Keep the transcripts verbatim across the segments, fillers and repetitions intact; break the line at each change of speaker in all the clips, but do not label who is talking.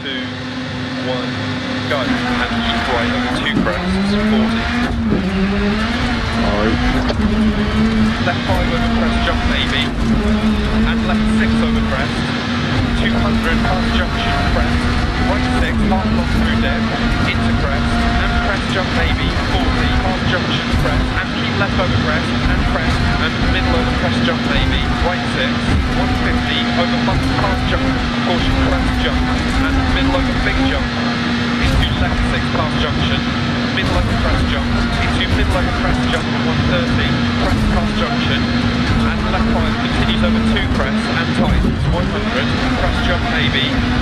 two, one, go. And keep right over two crests, forty.
Alright.
Left five over crest, jump maybe. And left six over crest. two hundred past junction, crest. Right six, half long through dip, into crest. And crest, jump maybe, forty. Past junction, crest. And keep left over crest, and crest. And middle over crest, jump maybe. Right six, one fifty, over bump, past jump. Caution, crest, jump. And middle over big jump. Into left six, past junction. Middle over crest jump, into middle over crest jump, one thirty, crest past junction, and left five continues over two crests and tightens, one hundred, crest jump maybe,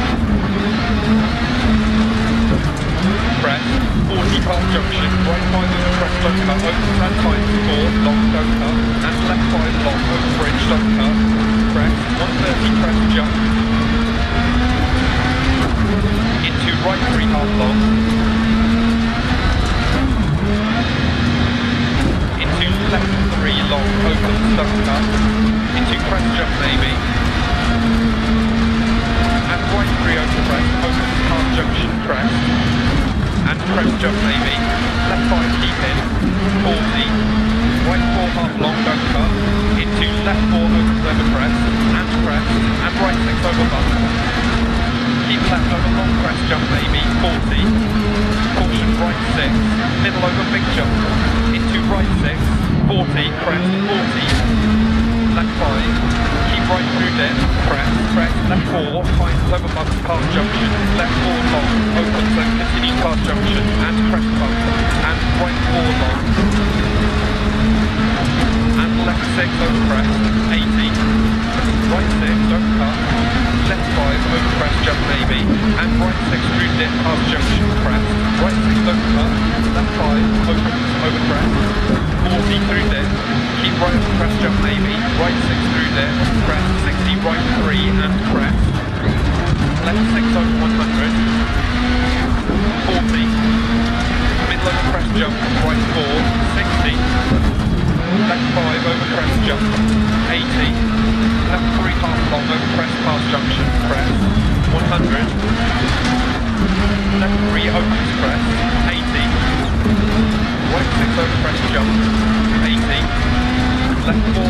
crest, forty past junction, right five over crest don't cut, opens and tightens four, long don't cut, and left five long over bridge don't cut, crest, one thirty crest jump, into right three half long, left three long, open, stuck cut, into crest jump maybe, and right three over crest, open half junction crest, and crest jump maybe, left five keep in, forty, right four half long don't cut, into left four opens over crest, and crest, and right six over bump, keep left over long crest jump maybe, forty, caution right six, middle over big jump, into right six, forty, crest, forty, left five, keep right through dip, crest, crest, left four, finds over bump, past junction, left four long, opens and continues past junction, and crest bump, and right four long, and left six over crest, eighty, right six, don't cut, left five over crest jump maybe, and right six through dip, past junction, crest, right six don't cut, left five, opens over crest, forty through dip, keep right over crest jump maybe, right six through dip, crest, sixty right three and crest, left six over one hundred, forty, middle over crest jump, right four, sixty, left five over crest jump, eighty, left three half long over crest past junction, crest, one hundred, left three opens crest, eighty, right six over crest jump, eighty, left four